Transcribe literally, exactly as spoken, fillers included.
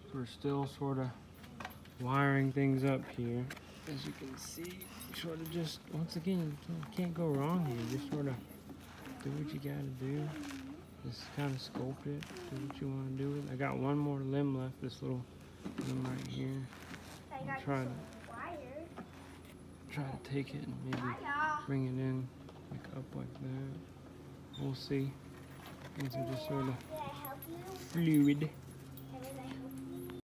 We're still sort of wiring things up here. As you can see, sort of just, once again, you can't go wrong here. Just sort of do what you gotta do. Just kind of sculpt it, do what you want to do with it. I got one more limb left, this little limb right here. I'll try to, try to take it and maybe bring it in like up like that. We'll see. Things are just sort of fluid.